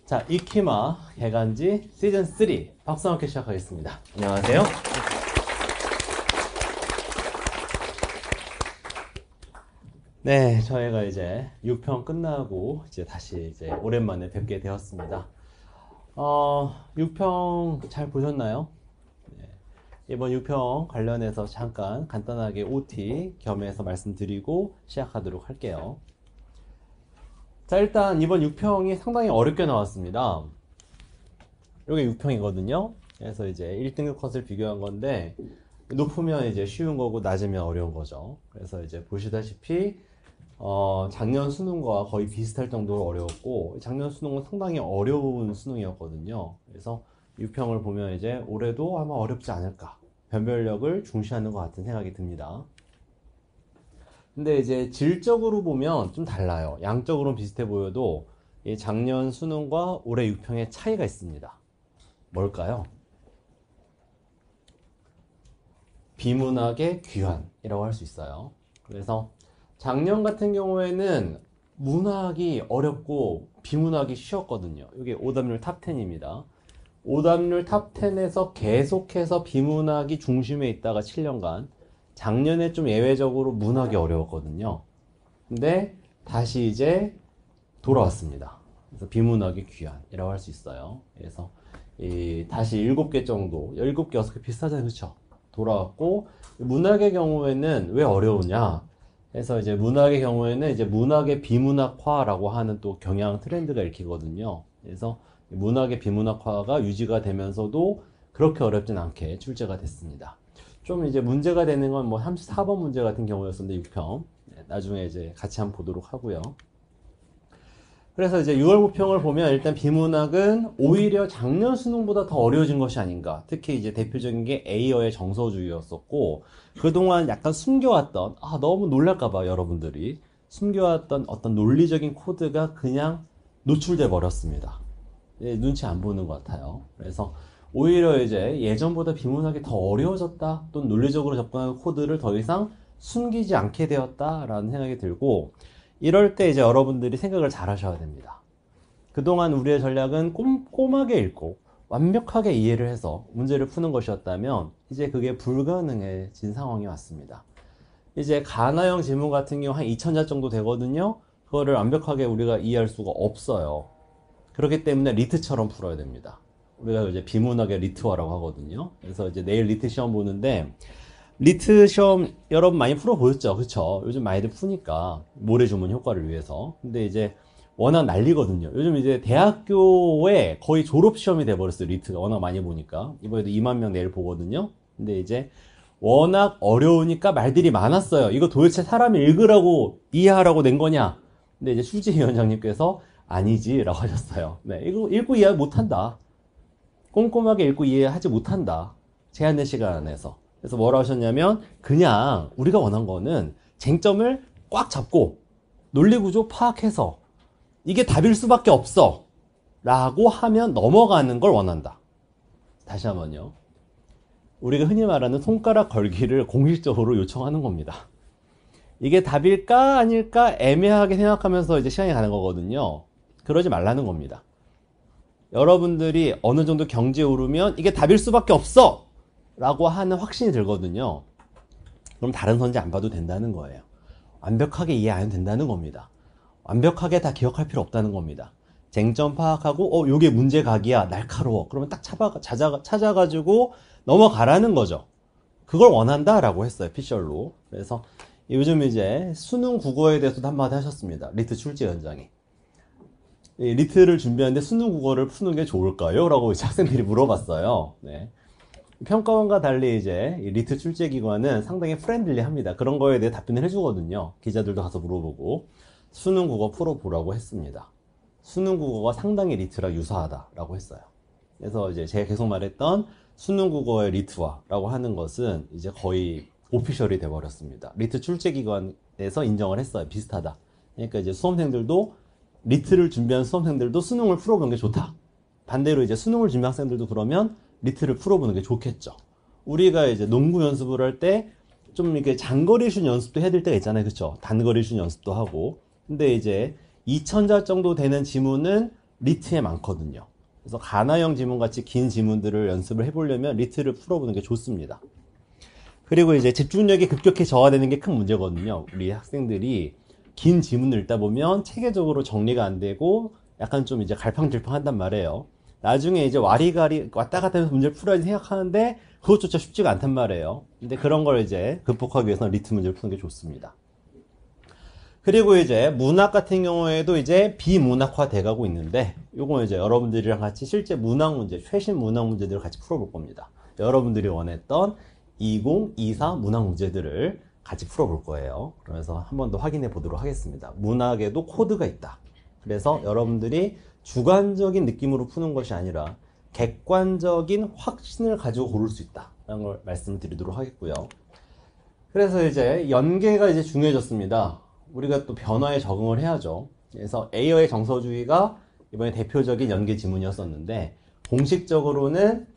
자, 이키마 개간지 시즌 3 박수 함께 시작하겠습니다. 안녕하세요. 네, 저희가 이제 6편 끝나고 이제 다시 오랜만에 뵙게 되었습니다. 6편 잘 보셨나요? 네, 이번 6편 관련해서 잠깐 간단하게 OT 겸해서 말씀드리고 시작하도록 할게요. 자, 일단 이번 6평이 상당히 어렵게 나왔습니다. 이게 6평이거든요. 그래서 이제 1등급 컷을 비교한 건데, 높으면 이제 쉬운 거고 낮으면 어려운 거죠. 그래서 이제 보시다시피 작년 수능과 거의 비슷할 정도로 어려웠고, 작년 수능은 상당히 어려운 수능이었거든요. 그래서 6평을 보면 이제 올해도 아마 어렵지 않을까, 변별력을 중시하는 것 같은 생각이 듭니다. 근데 이제 질적으로 보면 좀 달라요. 양적으로는 비슷해 보여도 이 작년 수능과 올해 6평의 차이가 있습니다. 뭘까요? 비문학의 귀환이라고 할 수 있어요. 그래서 작년 같은 경우에는 문학이 어렵고 비문학이 쉬웠거든요. 이게 오답률 탑 10입니다. 오답률 탑 10에서 계속해서 비문학이 중심에 있다가 7년간, 작년에 좀 예외적으로 문학이 어려웠거든요. 근데 다시 이제 돌아왔습니다. 그래서 비문학의 귀환이라고 할 수 있어요. 그래서 다시 7개 정도, 7개, 6개 비슷하잖아요. 그렇죠? 돌아왔고, 문학의 경우에는 왜 어려우냐? 그래서 이제 문학의 경우에는 이제 문학의 비문학화라고 하는 또 경향 트렌드가 읽히거든요. 그래서 문학의 비문학화가 유지가 되면서도 그렇게 어렵진 않게 출제가 됐습니다. 좀 이제 문제가 되는 건 뭐 34번 문제 같은 경우였었는데 6평. 나중에 이제 같이 한번 보도록 하고요. 그래서 이제 6월 모평을 보면 일단 비문학은 오히려 작년 수능보다 더 어려워진 것이 아닌가. 특히 이제 대표적인 게 A어의 정서주의였었고, 그동안 약간 숨겨왔던, 너무 놀랄까봐 여러분들이 숨겨왔던 어떤 논리적인 코드가 그냥 노출돼 버렸습니다. 눈치 안 보는 것 같아요. 그래서 오히려 이제 예전보다 비문학이 더 어려워졌다, 또는 논리적으로 접근하는 코드를 더 이상 숨기지 않게 되었다라는 생각이 들고, 이럴 때 이제 여러분들이 생각을 잘 하셔야 됩니다. 그동안 우리의 전략은 꼼꼼하게 읽고 완벽하게 이해를 해서 문제를 푸는 것이었다면 이제 그게 불가능해진 상황이 왔습니다. 이제 가나형 지문 같은 경우 한 2000자 정도 되거든요. 그거를 완벽하게 우리가 이해할 수가 없어요. 그렇기 때문에 리트처럼 풀어야 됩니다. 우리가 이제 비문학의 리트화라고 하거든요. 그래서 이제 내일 리트 시험 보는데, 리트 시험 여러분 많이 풀어보셨죠? 그쵸? 요즘 많이들 푸니까 모래주문 효과를 위해서. 근데 이제 워낙 난리거든요. 요즘 이제 대학교에 거의 졸업시험이 돼버렸어요. 리트가 워낙 많이 보니까. 이번에도 2만 명 내일 보거든요. 근데 이제 워낙 어려우니까 말들이 많았어요. 이거 도대체 사람이 읽으라고 이해하라고 낸 거냐? 근데 이제 수지위원장님께서 아니지 라고 하셨어요. 네, 이거 읽고 이해 못한다. 꼼꼼하게 읽고 이해하지 못한다. 제한된 시간 안에서. 그래서 뭐라고 하셨냐면, 그냥 우리가 원한 거는 쟁점을 꽉 잡고 논리구조 파악해서 이게 답일 수밖에 없어 라고 하면 넘어가는 걸 원한다. 다시 한번요. 우리가 흔히 말하는 손가락 걸기를 공식적으로 요청하는 겁니다. 이게 답일까 아닐까 애매하게 생각하면서 이제 시간이 가는 거거든요. 그러지 말라는 겁니다. 여러분들이 어느 정도 경지에 오르면 이게 답일 수밖에 없어 라고 하는 확신이 들거든요. 그럼 다른 선지 안 봐도 된다는 거예요. 완벽하게 이해 안 해도 된다는 겁니다. 완벽하게 다 기억할 필요 없다는 겁니다. 쟁점 파악하고 요게 문제각이야, 날카로워, 그러면 딱 찾아가지고 넘어가라는 거죠. 그걸 원한다 라고 했어요, 피셜로. 그래서 요즘 이제 수능 국어에 대해서도 한마디 하셨습니다, 리트 출제위원장이. 리트를 준비하는데 수능 국어를 푸는 게 좋을까요? 라고 학생들이 물어봤어요. 네. 평가원과 달리 이제 리트 출제기관은 상당히 프렌들리합니다. 그런 거에 대해 답변을 해주거든요. 기자들도 가서 물어보고 수능 국어 풀어보라고 했습니다. 수능 국어가 상당히 리트랑 유사하다라고 했어요. 그래서 이제 제가 계속 말했던 수능 국어의 리트화라고 하는 것은 이제 거의 오피셜이 돼버렸습니다. 리트 출제기관에서 인정을 했어요. 비슷하다. 그러니까 이제 수험생들도, 리트를 준비한 수험생들도 수능을 풀어보는 게 좋다. 반대로 이제 수능을 준비한 학생들도 그러면 리트를 풀어보는 게 좋겠죠. 우리가 이제 농구 연습을 할 때 좀 이렇게 장거리 슛 연습도 해야 될 때가 있잖아요. 그쵸? 단거리 슛 연습도 하고. 근데 이제 2000자 정도 되는 지문은 리트에 많거든요. 그래서 가나형 지문같이 긴 지문들을 연습을 해보려면 리트를 풀어보는 게 좋습니다. 그리고 이제 집중력이 급격히 저하되는 게 큰 문제거든요. 우리 학생들이 긴 지문을 읽다 보면 체계적으로 정리가 안 되고 약간 좀 이제 갈팡질팡 한단 말이에요. 나중에 이제 와리가리 왔다 갔다 하면서 문제를 풀어야지 생각하는데 그것조차 쉽지가 않단 말이에요. 근데 그런 걸 이제 극복하기 위해서는 리트 문제를 푸는 게 좋습니다. 그리고 이제 문학 같은 경우에도 이제 비문학화 돼가고 있는데 요거 이제 여러분들이랑 같이 실제 문학 문제, 최신 문학 문제들을 같이 풀어볼 겁니다. 여러분들이 원했던 2024 문학 문제들을 같이 풀어볼 거예요. 그러면서 한 번 더 확인해 보도록 하겠습니다. 문학에도 코드가 있다. 그래서 여러분들이 주관적인 느낌으로 푸는 것이 아니라 객관적인 확신을 가지고 고를 수 있다 라는 걸 말씀을 드리도록 하겠고요. 그래서 이제 연계가 이제 중요해졌습니다. 우리가 또 변화에 적응을 해야죠. 그래서 A어의 정서주의가 이번에 대표적인 연계 지문이었었는데 공식적으로는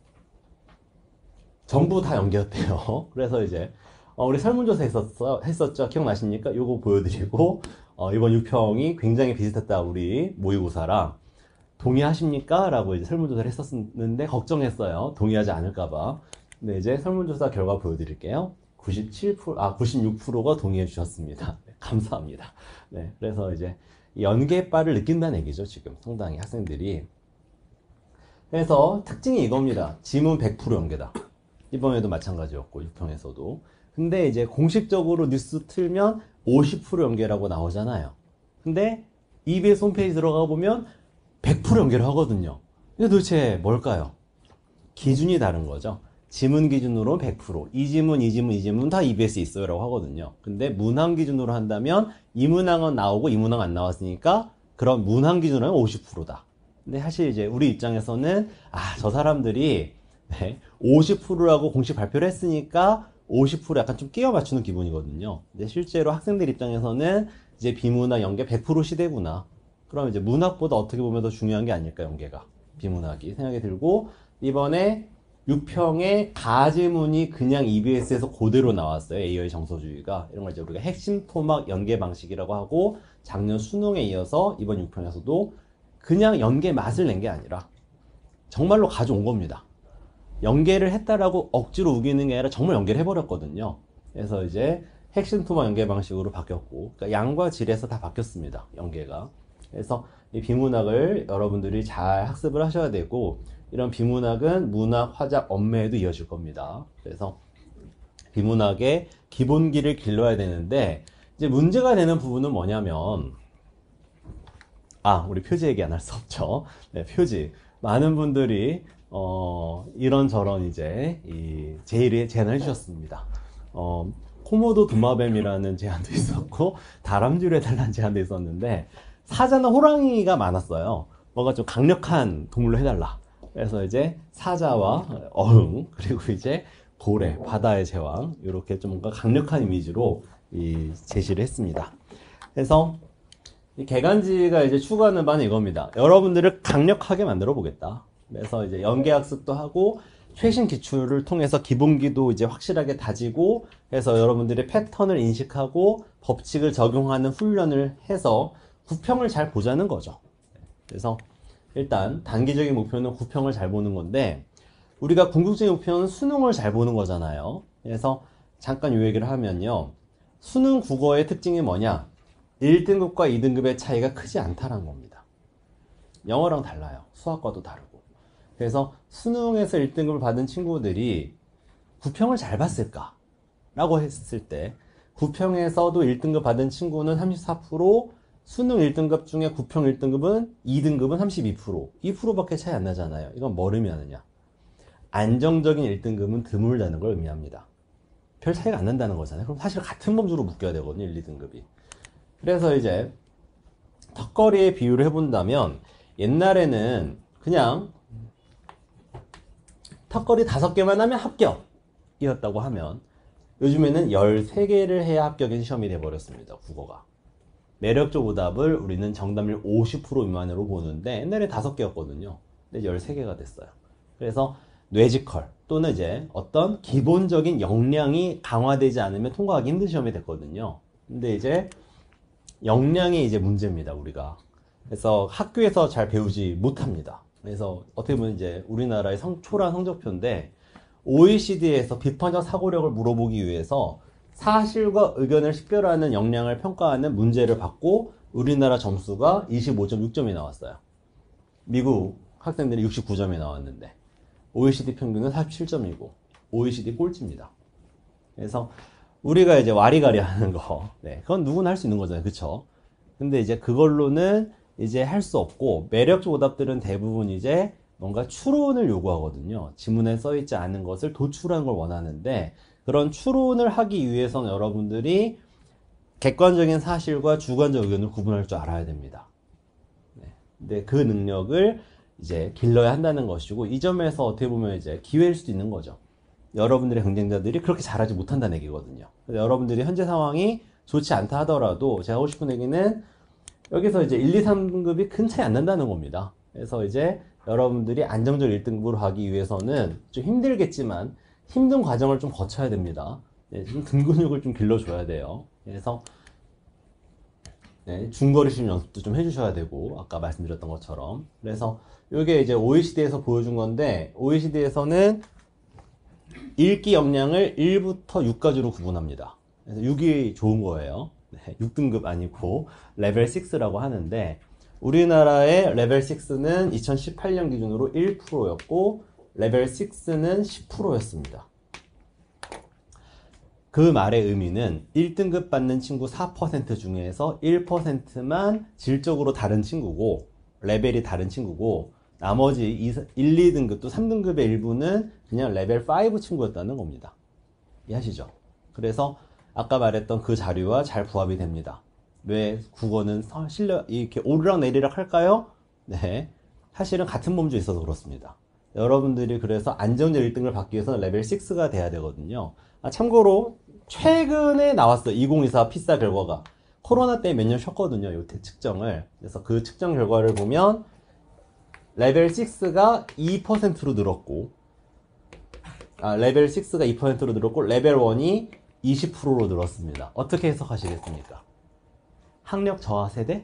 전부 다 연계였대요. 그래서 이제 우리 설문조사 했었죠. 기억나십니까? 요거 보여드리고 이번 유평이 굉장히 비슷했다. 우리 모의고사랑 동의하십니까? 라고 이제 설문조사를 했었는데 걱정했어요. 동의하지 않을까봐. 근데 이제 설문조사 결과 보여드릴게요. 96%가 동의해 주셨습니다. 네, 감사합니다. 네, 그래서 이제 연계바를 느낀다는 얘기죠. 지금 상당히 학생들이. 그래서 특징이 이겁니다. 지문 100% 연계다. 이번에도 마찬가지였고 유평에서도. 근데 이제 공식적으로 뉴스 틀면 50% 연계라고 나오잖아요. 근데 EBS 홈페이지 들어가 보면 100% 연계를 하거든요. 이게 도대체 뭘까요? 기준이 다른 거죠. 지문 기준으로 100%, 이 지문, 이 지문, 이 지문 다 EBS에 있어요 라고 하거든요. 근데 문항 기준으로 한다면 이 문항은 나오고 이 문항 안 나왔으니까 그런 문항 기준으로 하면 50%다. 근데 사실 이제 우리 입장에서는 저 사람들이 50%라고 공식 발표를 했으니까 50% 약간 좀 끼워 맞추는 기분이거든요. 근데 실제로 학생들 입장에서는 이제 비문학 연계 100% 시대구나. 그럼 이제 문학보다 어떻게 보면 더 중요한 게 아닐까, 연계가. 비문학이 생각이 들고, 이번에 유평의 가지문이 그냥 EBS에서 그대로 나왔어요. A어의 정서주의가. 이런 걸 이제 우리가 핵심 토막 연계 방식이라고 하고, 작년 수능에 이어서 이번 유평에서도 그냥 연계 맛을 낸 게 아니라 정말로 가져온 겁니다. 연계를 했다라고 억지로 우기는 게 아니라 정말 연계를 해버렸거든요. 그래서 이제 핵심 토막 연계 방식으로 바뀌었고, 그러니까 양과 질에서 다 바뀌었습니다. 연계가. 그래서 이 비문학을 여러분들이 잘 학습을 하셔야 되고, 이런 비문학은 문학, 화작, 언매에도 이어질 겁니다. 그래서 비문학의 기본기를 길러야 되는데, 이제 문제가 되는 부분은 뭐냐면, 우리 표지 얘기 안 할 수 없죠. 네, 표지. 많은 분들이 이런저런 이제 제안을 해주셨습니다. 코모도 도마뱀이라는 제안도 있었고 다람쥐를 해달라는 제안도 있었는데 사자나 호랑이가 많았어요. 뭔가 좀 강력한 동물로 해달라. 그래서 이제 사자와 어흥, 그리고 이제 고래, 바다의 제왕, 이렇게 좀 뭔가 강력한 이미지로 제시를 했습니다. 그래서 이 개간지가 이제 추구하는 바는 이겁니다. 여러분들을 강력하게 만들어 보겠다. 그래서 이제 연계학습도 하고 최신 기출을 통해서 기본기도 이제 확실하게 다지고 해서 여러분들의 패턴을 인식하고 법칙을 적용하는 훈련을 해서 구평을 잘 보자는 거죠. 그래서 일단 단기적인 목표는 구평을 잘 보는 건데 우리가 궁극적인 목표는 수능을 잘 보는 거잖아요. 그래서 잠깐 요 얘기를 하면요. 수능 국어의 특징이 뭐냐? 1등급과 2등급의 차이가 크지 않다는 겁니다. 영어랑 달라요. 수학과도 다르고. 그래서 수능에서 1등급을 받은 친구들이 구평을 잘 봤을까? 라고 했을 때 구평에서도 1등급 받은 친구는 34%, 수능 1등급 중에 구평 1등급은 2등급은 32%, 2%밖에 차이 안 나잖아요. 이건 뭘 의미하느냐? 안정적인 1등급은 드물다는 걸 의미합니다. 별 차이가 안 난다는 거잖아요. 그럼 사실 같은 범주로 묶여야 되거든요, 1, 2등급이. 그래서 이제 턱걸이의 비유를 해본다면 옛날에는 그냥 턱걸이 5개만 하면 합격이었다고 하면 요즘에는 13개를 해야 합격인 시험이 돼버렸습니다. 국어가. 매력적 오답을 우리는 정답률 50% 미만으로 보는데 옛날에 5개였거든요. 근데 13개가 됐어요. 그래서 뇌지컬 또는 이제 어떤 기본적인 역량이 강화되지 않으면 통과하기 힘든 시험이 됐거든요. 근데 이제 역량이 이제 문제입니다. 우리가 그래서 학교에서 잘 배우지 못합니다. 그래서 어떻게 보면 이제 우리나라의 초라한 성적표인데 OECD에서 비판적 사고력을 물어보기 위해서 사실과 의견을 식별하는 역량을 평가하는 문제를 받고 우리나라 점수가 25.6점이 나왔어요. 미국 학생들이 69점이 나왔는데 OECD 평균은 47점이고 OECD 꼴찌입니다. 그래서 우리가 이제 와리가리 하는 거, 네, 그건 누구나 할 수 있는 거잖아요. 그쵸? 근데 이제 그걸로는 이제 할 수 없고, 매력적 오답들은 대부분 이제 뭔가 추론을 요구하거든요. 지문에 써있지 않은 것을 도출하는 걸 원하는데, 그런 추론을 하기 위해서는 여러분들이 객관적인 사실과 주관적 의견을 구분할 줄 알아야 됩니다. 네. 근데 그 능력을 이제 길러야 한다는 것이고, 이 점에서 어떻게 보면 이제 기회일 수도 있는 거죠. 여러분들의 경쟁자들이 그렇게 잘하지 못한다는 얘기거든요. 여러분들이 현재 상황이 좋지 않다 하더라도 제가 하고 싶은 얘기는 여기서 이제 1, 2, 3급이 큰 차이 안 난다는 겁니다. 그래서 이제 여러분들이 안정적 1등급으로 가기 위해서는 좀 힘들겠지만 힘든 과정을 좀 거쳐야 됩니다. 네, 좀 등 근육을 좀 길러줘야 돼요. 그래서 네, 중거리 슛 연습도 좀 해주셔야 되고 아까 말씀드렸던 것처럼 그래서 이게 이제 OECD에서 보여준 건데 OECD에서는 읽기 역량을 1부터 6까지로 구분합니다. 그래서 6이 좋은 거예요. 네, 6등급 아니고 레벨 6라고 하는데 우리나라의 레벨 6는 2018년 기준으로 1%였고 레벨 6는 10%였습니다. 그 말의 의미는 1등급 받는 친구 4% 중에서 1%만 질적으로 다른 친구고 레벨이 다른 친구고 나머지 1, 2등급 또 3등급의 일부는 그냥 레벨 5 친구였다는 겁니다. 이해하시죠? 그래서 아까 말했던 그 자료와 잘 부합이 됩니다. 왜 국어는 실력 이렇게 오르락 내리락 할까요? 네, 사실은 같은 범주에 있어서 그렇습니다. 여러분들이 그래서 안정적 1등을 받기 위해서는 레벨 6가 돼야 되거든요. 참고로 최근에 나왔어요. 2024 피사 결과가 코로나 때문에 몇 년 쉬었거든요. 이 측정을. 그래서 그 측정 결과를 보면 레벨 6가 2%로 늘었고 레벨 6가 2%로 늘었고 레벨 1이 20%로 늘었습니다. 어떻게 해석하시겠습니까? 학력 저하 세대?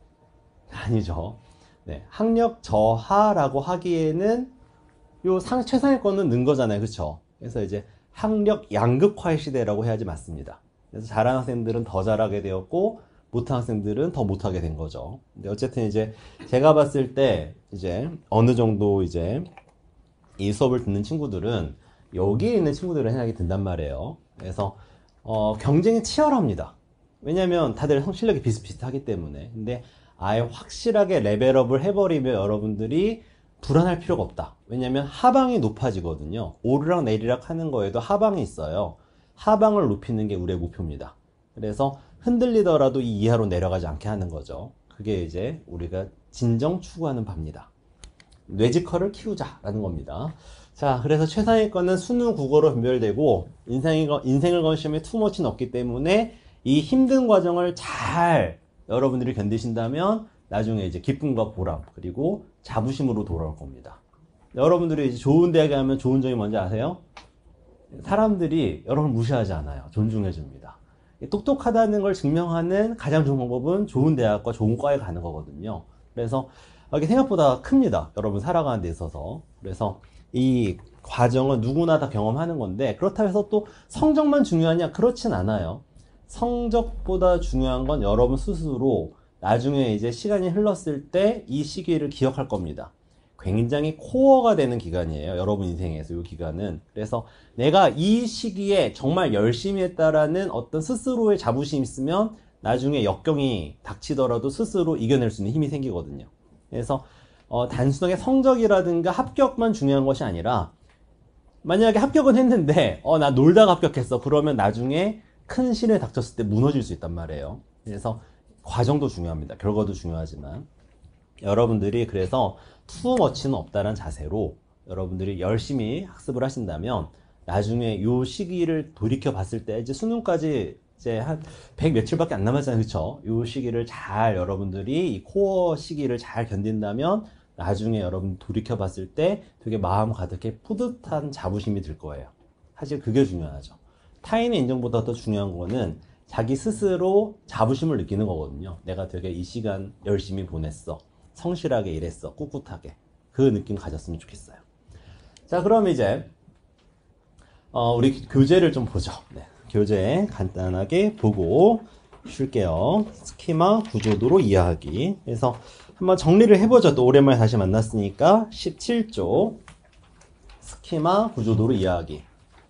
아니죠. 네, 학력 저하라고 하기에는 요 최상위권은 는 거잖아요. 그쵸? 그래서 이제 학력 양극화의 시대라고 해야지 맞습니다. 그래서 잘하는 학생들은 더 잘하게 되었고 못하는 학생들은 더 못하게 된 거죠. 근데 어쨌든 이제 제가 봤을 때 이제 어느 정도 이제 이 수업을 듣는 친구들은 여기에 있는 친구들은 생각이 든단 말이에요. 그래서 경쟁이 치열합니다. 왜냐면 다들 실력이 비슷비슷하기 때문에. 근데 아예 확실하게 레벨업을 해버리면 여러분들이 불안할 필요가 없다. 왜냐면 하방이 높아지거든요. 오르락 내리락 하는 거에도 하방이 있어요. 하방을 높이는 게 우리의 목표입니다. 그래서 흔들리더라도 이 이하로 내려가지 않게 하는 거죠. 그게 이제 우리가 진정 추구하는 바입니다. 뇌지컬을 키우자라는 겁니다. 자, 그래서 최상위권은 수능 국어로 분별되고 인생을 건 시험에 투머치는 없기 때문에 이 힘든 과정을 잘 여러분들이 견디신다면 나중에 이제 기쁨과 보람 그리고 자부심으로 돌아올 겁니다. 여러분들이 이제 좋은 대학에 가면 좋은 점이 뭔지 아세요? 사람들이 여러분을 무시하지 않아요. 존중해 줍니다. 똑똑하다는 걸 증명하는 가장 좋은 방법은 좋은 대학과 좋은 과에 가는 거거든요. 그래서 이게 생각보다 큽니다. 여러분 살아가는 데 있어서. 그래서 이 과정은 누구나 다 경험하는 건데 그렇다고 해서 또 성적만 중요하냐? 그렇진 않아요. 성적보다 중요한 건 여러분 스스로 나중에 이제 시간이 흘렀을 때 이 시기를 기억할 겁니다. 굉장히 코어가 되는 기간이에요. 여러분 인생에서 이 기간은. 그래서 내가 이 시기에 정말 열심히 했다라는 어떤 스스로의 자부심이 있으면 나중에 역경이 닥치더라도 스스로 이겨낼 수 있는 힘이 생기거든요. 그래서 단순하게 성적이라든가 합격만 중요한 것이 아니라 만약에 합격은 했는데 나 놀다가 합격했어. 그러면 나중에 큰 시련이 닥쳤을 때 무너질 수 있단 말이에요. 그래서 과정도 중요합니다. 결과도 중요하지만 여러분들이 그래서 투머치는 없다는 자세로 여러분들이 열심히 학습을 하신다면 나중에 요 시기를 돌이켜 봤을 때 이제 수능까지 이제 한 100 며칠밖에 안 남았잖아요. 그쵸? 요 시기를 잘 여러분들이 이 코어 시기를 잘 견딘다면 나중에 여러분 돌이켜 봤을 때 되게 마음 가득해 뿌듯한 자부심이 들 거예요. 사실 그게 중요하죠. 타인의 인정보다 더 중요한 거는 자기 스스로 자부심을 느끼는 거거든요. 내가 되게 이 시간 열심히 보냈어. 성실하게 일했어. 꿋꿋하게. 그 느낌 가졌으면 좋겠어요. 자, 그럼 이제 우리 교재를 좀 보죠. 네, 교재 간단하게 보고 쉴게요. 스키마 구조도로 이해하기. 그래서 한번 정리를 해보죠. 또 오랜만에 다시 만났으니까 17조 스키마 구조도로 이해하기.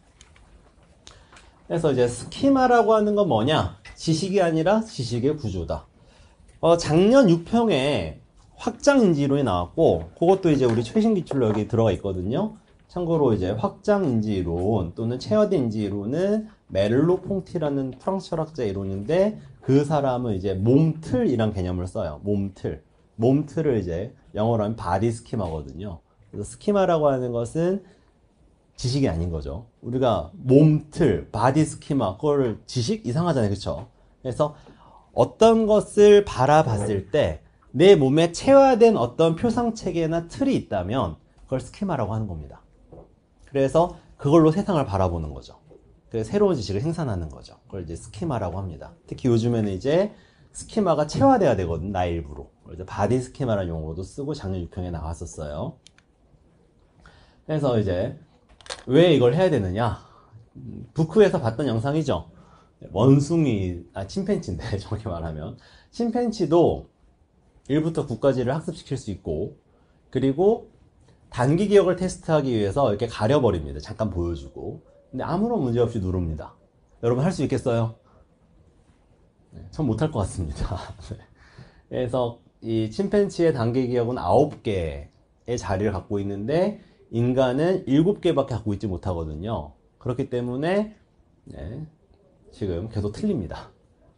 그래서 이제 스키마라고 하는 건 뭐냐? 지식이 아니라 지식의 구조다. 작년 6평에 확장인지이론이 나왔고, 그것도 이제 우리 최신 기출로 여기 들어가 있거든요. 참고로 이제 확장인지이론 또는 체어드인지이론은 메를로 퐁티라는 프랑스 철학자의 이론인데, 그 사람은 이제 몸틀이란 개념을 써요. 몸틀. 몸틀을 이제 영어로 하면 바디 스키마거든요. 그래서 스키마라고 하는 것은 지식이 아닌 거죠. 우리가 몸틀, 바디 스키마, 그걸 지식 이상하잖아요. 그쵸? 그래서 어떤 것을 바라봤을 때 내 몸에 체화된 어떤 표상 체계나 틀이 있다면 그걸 스키마라고 하는 겁니다. 그래서 그걸로 세상을 바라보는 거죠. 그 새로운 지식을 생산하는 거죠. 그걸 이제 스키마라고 합니다. 특히 요즘에는 이제 스키마가 체화돼야 되거든, 나의 일부로. 그래서 바디 스키마라는 용어도 쓰고 작년 6평에 나왔었어요. 그래서 이제 왜 이걸 해야 되느냐? 북후에서 봤던 영상이죠. 원숭이, 침팬지인데 정확히 말하면 침팬지도 1부터 9까지를 학습시킬 수 있고, 그리고 단기 기억을 테스트하기 위해서 이렇게 가려버립니다. 잠깐 보여주고. 근데 아무런 문제 없이 누릅니다. 여러분 할 수 있겠어요? 네, 전 못할 것 같습니다. 네. 그래서 이 침팬지의 단기 기억은 9개의 자리를 갖고 있는데 인간은 7개밖에 갖고 있지 못하거든요. 그렇기 때문에 네, 지금 계속 틀립니다.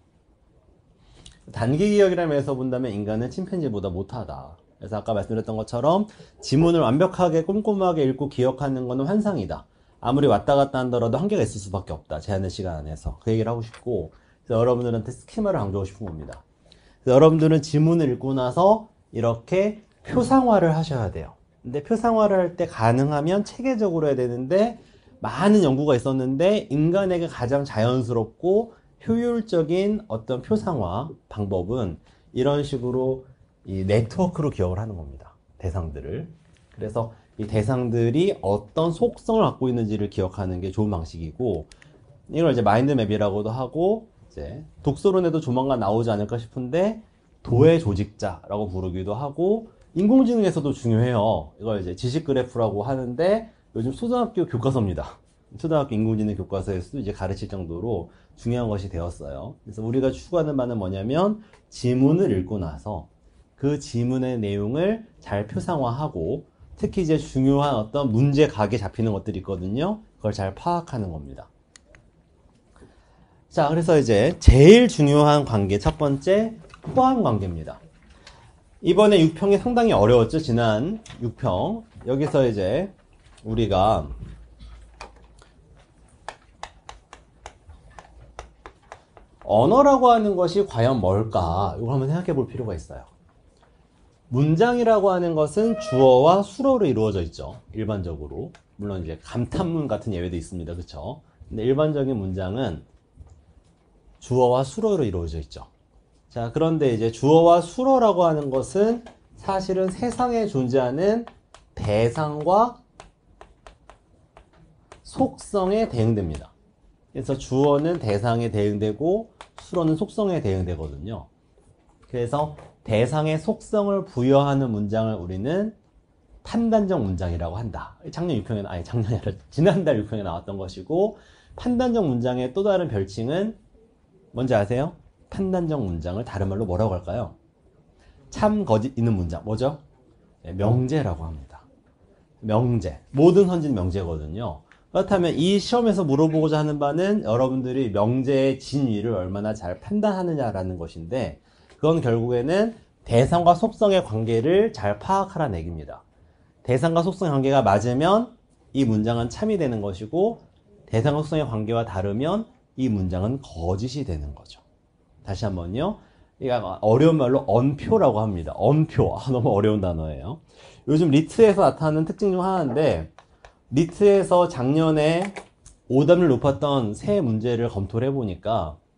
단기 기억이라는 면에서 본다면 인간은 침팬지보다 못하다. 그래서 아까 말씀드렸던 것처럼 지문을 완벽하게 꼼꼼하게 읽고 기억하는 것은 환상이다. 아무리 왔다 갔다 한더라도 한계가 있을 수밖에 없다. 제한된 시간 안에서. 그 얘기를 하고 싶고, 그래서 여러분들한테 스키마를 강조하고 싶은 겁니다. 그래서 여러분들은 지문을 읽고 나서 이렇게 표상화를 하셔야 돼요. 근데 표상화를 할 때 가능하면 체계적으로 해야 되는데, 많은 연구가 있었는데 인간에게 가장 자연스럽고 효율적인 어떤 표상화 방법은 이런 식으로 이 네트워크로 기억을 하는 겁니다. 대상들을. 그래서 이 대상들이 어떤 속성을 갖고 있는지를 기억하는 게 좋은 방식이고, 이걸 이제 마인드맵이라고도 하고, 이제 독서론에도 조만간 나오지 않을까 싶은데 도의 조직자라고 부르기도 하고, 인공지능에서도 중요해요. 이걸 이제 지식 그래프라고 하는데 요즘 초등학교 교과서입니다. 초등학교 인공지능 교과서에서도 이제 가르칠 정도로 중요한 것이 되었어요. 그래서 우리가 추구하는 바는 뭐냐면 지문을 읽고 나서 그 지문의 내용을 잘 표상화하고, 특히 이제 중요한 어떤 문제 각에 잡히는 것들이 있거든요. 그걸 잘 파악하는 겁니다. 자, 그래서 이제 제일 중요한 관계, 첫 번째 포함 관계입니다. 이번에 6평이 상당히 어려웠죠. 지난 6평. 여기서 이제 우리가 언어라고 하는 것이 과연 뭘까? 이걸 한번 생각해 볼 필요가 있어요. 문장이라고 하는 것은 주어와 수어로 이루어져 있죠. 일반적으로. 물론 이제 감탄문 같은 예외도 있습니다. 그쵸? 근데 일반적인 문장은 주어와 수어로 이루어져 있죠. 자, 그런데 이제 주어와 수어라고 하는 것은 사실은 세상에 존재하는 대상과 속성에 대응됩니다. 그래서 주어는 대상에 대응되고 수어는 속성에 대응되거든요. 그래서 대상의 속성을 부여하는 문장을 우리는 판단적 문장이라고 한다. 작년 6평에, 아니 작년이 아니라 지난달 6평에 나왔던 것이고, 판단적 문장의 또 다른 별칭은 뭔지 아세요? 판단적 문장을 다른 말로 뭐라고 할까요? 참, 거짓 있는 문장. 뭐죠? 네, 명제라고 합니다. 명제. 모든 선지는 명제거든요. 그렇다면 이 시험에서 물어보고자 하는 바는 여러분들이 명제의 진위를 얼마나 잘 판단하느냐라는 것인데, 그건 결국에는 대상과 속성의 관계를 잘 파악하라는 얘기입니다. 대상과 속성의 관계가 맞으면 이 문장은 참이 되는 것이고, 대상과 속성의 관계와 다르면 이 문장은 거짓이 되는 거죠. 다시 한번요. 이거 어려운 말로 언표라고 합니다. 언표. 너무 어려운 단어예요. 요즘 리트에서 나타나는 특징 중 하나인데, 리트에서 작년에 오답률 높았던 세 문제를 검토를 해보니까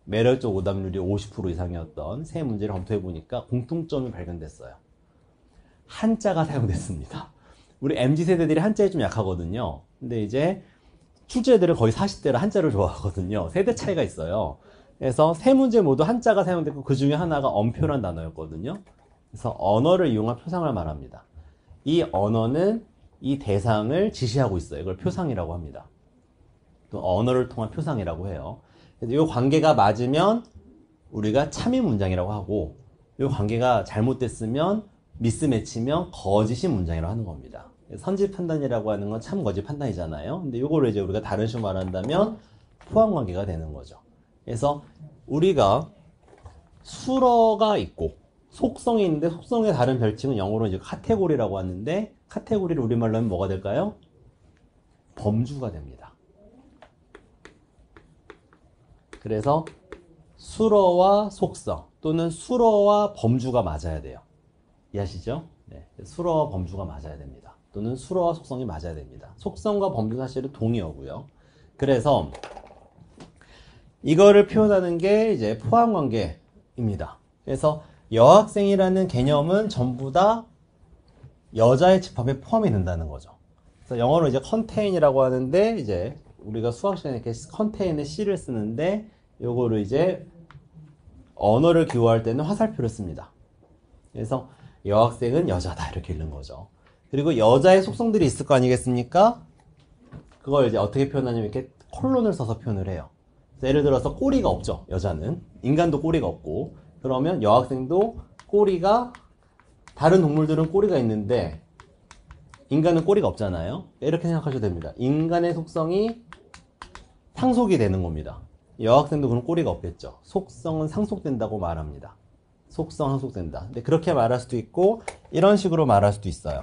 매력적 오답률이 50% 이상이었던 세 문제를 검토해 보니까 공통점이 발견됐어요. 한자가 사용됐습니다. 우리 MZ세대들이 한자에 좀 약하거든요. 근데 이제 출제들은 거의 40대라 한자를 좋아하거든요. 세대 차이가 있어요. 그래서 세 문제 모두 한자가 사용됐고 그 중에 하나가 언표란 단어였거든요. 그래서 언어를 이용한 표상을 말합니다. 이 언어는 이 대상을 지시하고 있어요. 이걸 표상이라고 합니다. 또 언어를 통한 표상이라고 해요. 이 관계가 맞으면 우리가 참인 문장이라고 하고 이 관계가 잘못됐으면 미스매치면 거짓인 문장이라고 하는 겁니다. 선지 판단이라고 하는 건 참 거짓 판단이잖아요. 근데 이거를 이제 우리가 다른 식으로 말한다면 포함 관계가 되는 거죠. 그래서 우리가 수어가 있고 속성이 있는데 속성의 다른 별칭은 영어로 이제 카테고리라고 하는데 카테고리를 우리말로 하면 뭐가 될까요? 범주가 됩니다. 그래서 수어와 속성 또는 수어와 범주가 맞아야 돼요. 이해하시죠? 네. 수어와 범주가 맞아야 됩니다. 또는 수어와 속성이 맞아야 됩니다. 속성과 범주 사실은 동의어고요. 그래서 이거를 표현하는 게 이제 포함 관계입니다. 그래서 여학생이라는 개념은 전부 다 여자의 집합에 포함이 된다는 거죠. 그래서 영어로 이제 contain이라고 하는데 이제 우리가 수학 시간에 이렇게 contain에 C를 쓰는데 요거를 이제 언어를 기호할 때는 화살표를 씁니다. 그래서 여학생은 여자다 이렇게 읽는 거죠. 그리고 여자의 속성들이 있을 거 아니겠습니까? 그걸 이제 어떻게 표현하냐면 이렇게 콜론을 써서 표현을 해요. 예를 들어서 꼬리가 없죠. 여자는 인간도 꼬리가 없고 그러면 여학생도 꼬리가 다른 동물들은 꼬리가 있는데 인간은 꼬리가 없잖아요. 이렇게 생각하셔도 됩니다. 인간의 속성이 상속이 되는 겁니다. 여학생도 그런 꼬리가 없겠죠. 속성은 상속된다고 말합니다. 속성 상속된다. 근데 그렇게 말할 수도 있고 이런 식으로 말할 수도 있어요.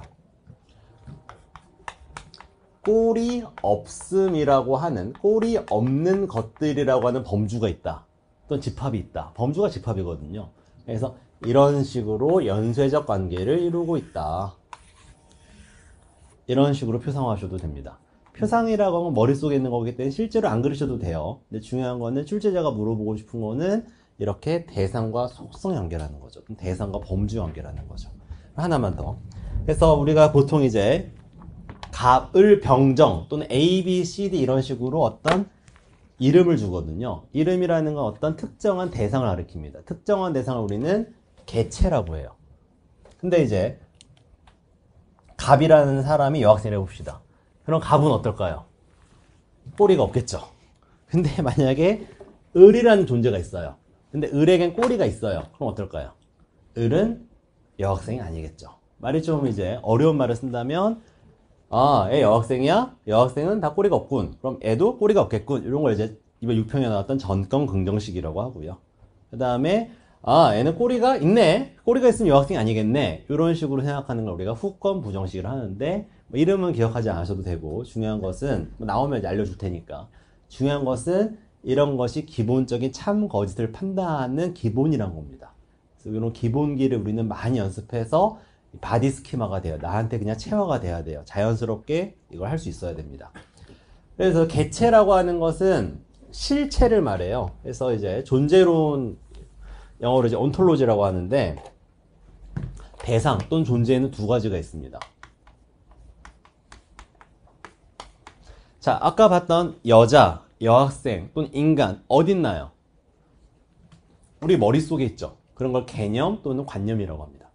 꼴이 없음이라고 하는 꼴이 없는 것들이라고 하는 범주가 있다. 또는 집합이 있다. 범주가 집합이거든요. 그래서 이런 식으로 연쇄적 관계를 이루고 있다. 이런 식으로 표상하셔도 됩니다. 표상이라고 하면 머릿속에 있는 거기 때문에 실제로 안 그리셔도 돼요. 근데 중요한 거는 출제자가 물어보고 싶은 거는 이렇게 대상과 속성 연결하는 거죠. 대상과 범주 연결하는 거죠. 하나만 더. 그래서 우리가 보통 이제 갑을 병정 또는 A, B, C, D 이런 식으로 어떤 이름을 주거든요. 이름이라는 건 어떤 특정한 대상을 가리킵니다. 특정한 대상을 우리는 개체라고 해요. 근데 이제 갑이라는 사람이 여학생이라고 봅시다. 그럼 갑은 어떨까요? 꼬리가 없겠죠. 근데 만약에 을이라는 존재가 있어요. 근데 을에겐 꼬리가 있어요. 그럼 어떨까요? 을은 여학생이 아니겠죠. 말이 좀 이제 어려운 말을 쓴다면 아, 얘 여학생이야? 여학생은 다 꼬리가 없군. 그럼 애도 꼬리가 없겠군. 이런 걸 이제 이번 6평에 나왔던 전권 긍정식이라고 하고요. 그 다음에 아, 얘는 꼬리가 있네. 꼬리가 있으면 여학생이 아니겠네. 이런 식으로 생각하는 걸 우리가 후권 부정식을 하는데 뭐 이름은 기억하지 않으셔도 되고 중요한 것은 뭐 나오면 이제 알려줄 테니까 중요한 것은 이런 것이 기본적인 참 거짓을 판단하는 기본이란 겁니다. 그래서 이런 기본기를 우리는 많이 연습해서 바디 스키마가 돼요. 나한테 그냥 체화가 돼야 돼요. 자연스럽게 이걸 할 수 있어야 됩니다. 그래서 개체라고 하는 것은 실체를 말해요. 그래서 이제 존재론 영어로 이제 온톨로지라고 하는데 대상 또는 존재에는 두 가지가 있습니다. 자, 아까 봤던 여자, 여학생 또는 인간 어디 있나요? 우리 머릿속에 있죠. 그런 걸 개념 또는 관념이라고 합니다.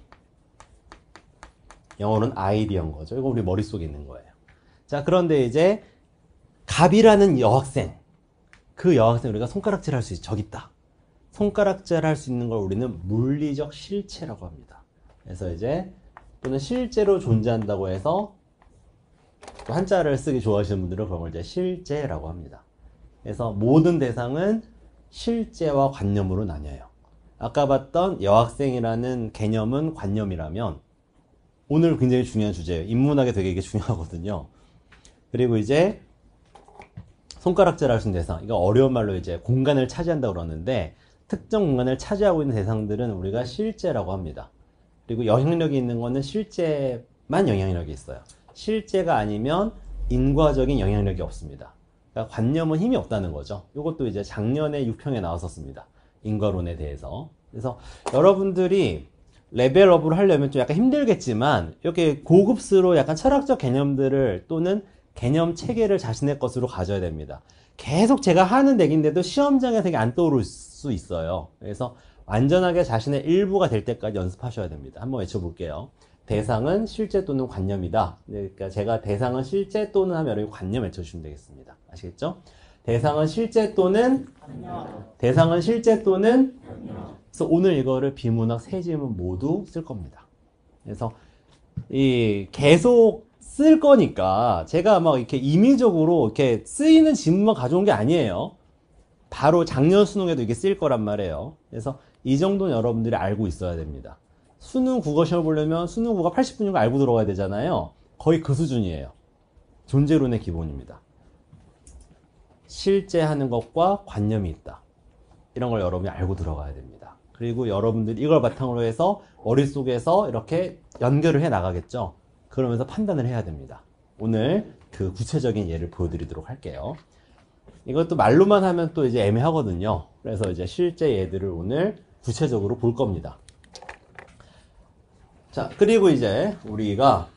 영어로는 아이디어인 거죠. 이거 우리 머릿속에 있는 거예요. 자, 그런데 이제 갑이라는 여학생, 그 여학생 우리가 손가락질 할 수 있죠. 저기 있다. 손가락질 할 수 있는 걸 우리는 물리적 실체라고 합니다. 그래서 이제 또는 실제로 존재한다고 해서 또 한자를 쓰기 좋아하시는 분들은 그런 걸 이제 실제라고 합니다. 그래서 모든 대상은 실제와 관념으로 나뉘어요. 아까 봤던 여학생이라는 개념은 관념이라면 오늘 굉장히 중요한 주제예요. 인문학에 되게 이게 중요하거든요. 그리고 이제 손가락질 할 수 있는 대상, 이거 어려운 말로 이제 공간을 차지한다고 그러는데 특정 공간을 차지하고 있는 대상들은 우리가 실제라고 합니다. 그리고 영향력이 있는 거는 실제만 영향력이 있어요. 실제가 아니면 인과적인 영향력이 없습니다. 그러니까 관념은 힘이 없다는 거죠. 이것도 이제 작년에 6평에 나왔었습니다. 인과론에 대해서. 그래서 여러분들이 레벨업을 하려면 좀 약간 힘들겠지만 이렇게 고급스러운 약간 철학적 개념들을 또는 개념 체계를 자신의 것으로 가져야 됩니다. 계속 제가 하는 얘기인데도 시험장에서 이게 안 떠오를 수 있어요. 그래서 완전하게 자신의 일부가 될 때까지 연습하셔야 됩니다. 한번 외쳐볼게요. 대상은 실제 또는 관념이다. 그러니까 제가 대상은 실제 또는 하면 여러분이 관념 외쳐주시면 되겠습니다. 아시겠죠? 대상은 실제 또는 대상은 실제 또는 그래서 오늘 이거를 비문학 세 지문 모두 쓸 겁니다. 그래서 이 계속 쓸 거니까 제가 막 이렇게 임의적으로 이렇게 쓰이는 지문만 가져온 게 아니에요. 바로 작년 수능에도 이게 쓰일 거란 말이에요. 그래서 이 정도는 여러분들이 알고 있어야 됩니다. 수능 국어 시험 보려면 수능 국어 80분인 거 알고 들어가야 되잖아요. 거의 그 수준이에요. 존재론의 기본입니다. 실제 하는 것과 관념이 있다. 이런 걸 여러분이 알고 들어가야 됩니다. 그리고 여러분들이 이걸 바탕으로 해서 머릿속에서 이렇게 연결을 해 나가겠죠. 그러면서 판단을 해야 됩니다. 오늘 그 구체적인 예를 보여드리도록 할게요. 이것도 말로만 하면 또 이제 애매하거든요. 그래서 이제 실제 예들을 오늘 구체적으로 볼 겁니다. 자, 그리고 이제 우리가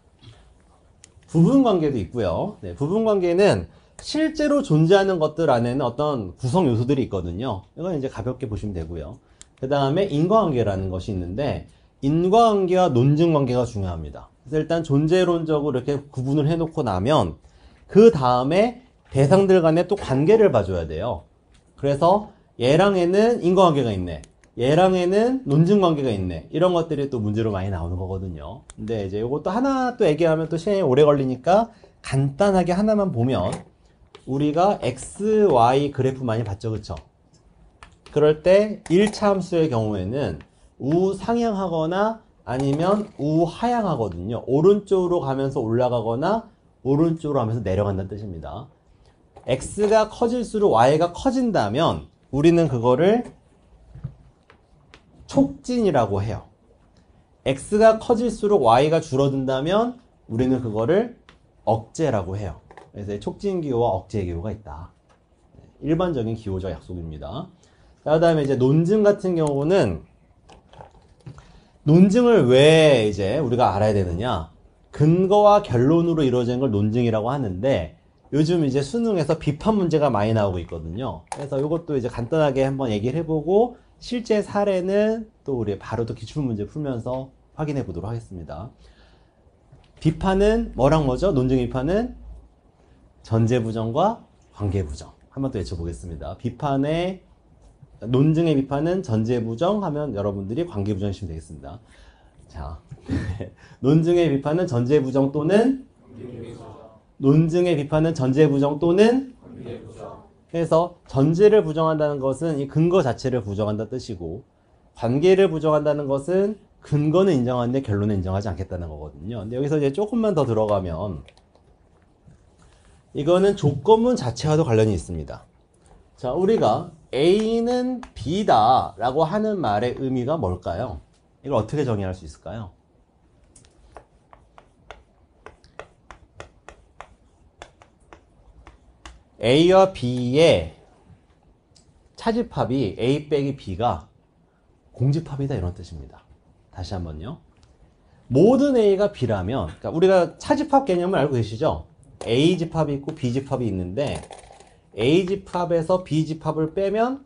부분관계도 있고요. 네, 부분관계는 실제로 존재하는 것들 안에는 어떤 구성 요소들이 있거든요. 이건 이제 가볍게 보시면 되고요. 그 다음에 인과관계라는 것이 있는데 인과관계와 논증관계가 중요합니다. 그래서 일단 존재론적으로 이렇게 구분을 해놓고 나면 그 다음에 대상들 간에 또 관계를 봐줘야 돼요. 그래서 얘랑에는 인과관계가 있네. 얘랑에는 논증관계가 있네. 이런 것들이 또 문제로 많이 나오는 거거든요. 근데 이제 이것도 하나 또 얘기하면 또 시간이 오래 걸리니까 간단하게 하나만 보면 우리가 x, y 그래프 많이 봤죠, 그쵸? 그럴 때 1차 함수의 경우에는 우상향하거나 아니면 우하향하거든요. 오른쪽으로 가면서 올라가거나 오른쪽으로 가면서 내려간다는 뜻입니다. x가 커질수록 y가 커진다면 우리는 그거를 촉진이라고 해요. x가 커질수록 y가 줄어든다면 우리는 그거를 억제라고 해요. 그래서 촉진 기호와 억제 기호가 있다. 일반적인 기호적 약속입니다. 그 다음에 이제 논증 같은 경우는 논증을 왜 이제 우리가 알아야 되느냐? 근거와 결론으로 이루어진 걸 논증이라고 하는데 요즘 이제 수능에서 비판 문제가 많이 나오고 있거든요. 그래서 이것도 이제 간단하게 한번 얘기를 해보고 실제 사례는 또 우리 바로 또 기출문제 풀면서 확인해 보도록 하겠습니다. 비판은 뭐랑 뭐죠? 논증 비판은 전제부정과 관계부정. 한번 또 외쳐보겠습니다. 논증의 비판은 전제부정 하면 여러분들이 관계부정 하시면 되겠습니다. 자, 논증의 비판은 전제부정 또는 논증의 비판은 전제부정 또는 그래서 전제를 부정한다는 것은 이 근거 자체를 부정한다는 뜻이고 관계를 부정한다는 것은 근거는 인정하는데 결론은 인정하지 않겠다는 거거든요. 근데 여기서 이제 조금만 더 들어가면 이거는 조건문 자체와도 관련이 있습니다. 자, 우리가 A는 B다 라고 하는 말의 의미가 뭘까요? 이걸 어떻게 정의할 수 있을까요? A와 B의 차집합이 A 빼기 B가 공집합이다 이런 뜻입니다. 다시 한번요. 모든 A가 B라면 그러니까 우리가 차집합 개념을 알고 계시죠? A집합이 있고 B집합이 있는데 A집합에서 B집합을 빼면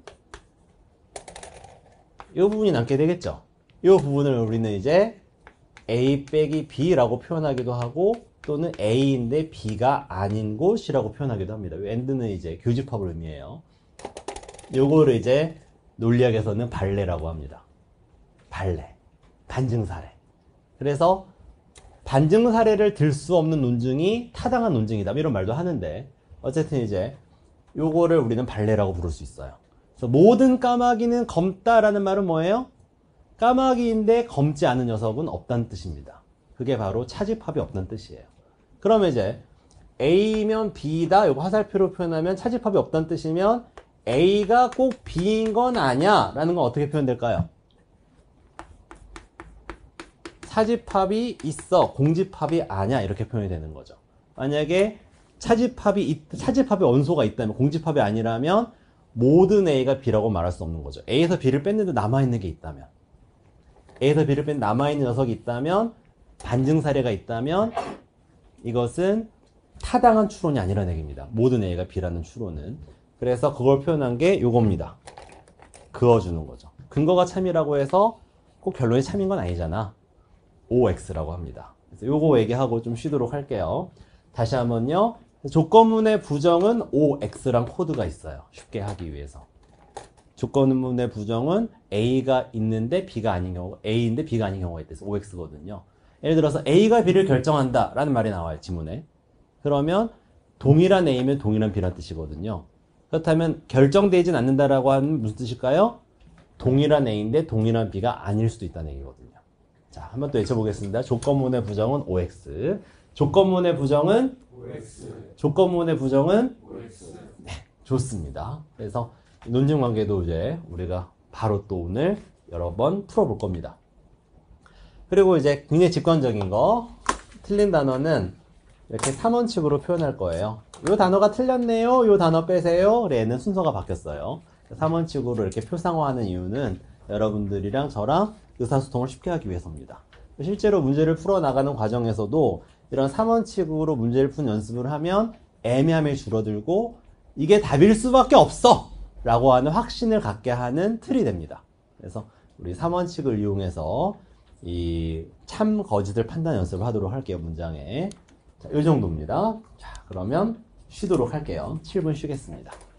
이 부분이 남게 되겠죠. 이 부분을 우리는 이제 A 빼기 B라고 표현하기도 하고 또는 A인데 B가 아닌 곳이라고 표현하기도 합니다. AND는 이제 교집합을 의미해요. 요거를 이제 논리학에서는 발레라고 합니다. 발레. 반증사례. 그래서 반증사례를 들 수 없는 논증이 타당한 논증이다. 이런 말도 하는데 어쨌든 이제 요거를 우리는 발레라고 부를 수 있어요. 그래서 모든 까마귀는 검다라는 말은 뭐예요? 까마귀인데 검지 않은 녀석은 없다는 뜻입니다. 그게 바로 차집합이 없다는 뜻이에요. 그러면 이제 A면 B다 요거 화살표로 표현하면 차집합이 없다는 뜻이면 A가 꼭 B인 건 아니야 라는 건 어떻게 표현될까요? 차집합이 있어 공집합이 아니야 이렇게 표현이 되는 거죠. 만약에 차집합의 원소가 있다면, 공집합이 아니라면 모든 A가 B라고 말할 수 없는 거죠. A에서 B를 뺐는데 남아있는 게 있다면, A에서 B를 뺀 남아있는 녀석이 있다면, 반증 사례가 있다면 이것은 타당한 추론이 아니라는 얘기입니다. 모든 A가 B라는 추론은. 그래서 그걸 표현한 게 요겁니다. 그어주는 거죠. 근거가 참이라고 해서 꼭 결론이 참인 건 아니잖아. OX라고 합니다. 그래서 요거 얘기하고 좀 쉬도록 할게요. 다시 한번요. 조건문의 부정은 OX랑 코드가 있어요. 쉽게 하기 위해서. 조건문의 부정은 A가 있는데 B가 아닌 경우, A인데 B가 아닌 경우가 있대서 OX거든요. 예를 들어서 A가 B를 결정한다 라는 말이 나와요. 지문에. 그러면 동일한 A면 동일한 B란 뜻이거든요. 그렇다면 결정되진 않는다라고 하는 무슨 뜻일까요? 동일한 A인데 동일한 B가 아닐 수도 있다는 얘기거든요. 자, 한번 또 외쳐보겠습니다. 조건문의 부정은 OX. 조건문의 부정은 OX. 조건문의 부정은 OX. 네, 좋습니다. 그래서 논증 관계도 이제 우리가 바로 또 오늘 여러 번 풀어볼 겁니다. 그리고 이제 굉장히 직관적인 거, 틀린 단어는 이렇게 3원칙으로 표현할 거예요. 요 단어가 틀렸네요. 요 단어 빼세요. 얘는 순서가 바뀌었어요. 3원칙으로 이렇게 표상화하는 이유는 여러분들이랑 저랑 의사소통을 쉽게 하기 위해서입니다. 실제로 문제를 풀어나가는 과정에서도 이런 3원칙으로 문제를 푼 연습을 하면 애매함이 줄어들고 이게 답일 수밖에 없어! 라고 하는 확신을 갖게 하는 틀이 됩니다. 그래서 우리 3원칙을 이용해서 이 참 거짓을 판단 연습을 하도록 할게요. 문장에. 자, 이 정도입니다. 자, 그러면 쉬도록 할게요. 7분 쉬겠습니다.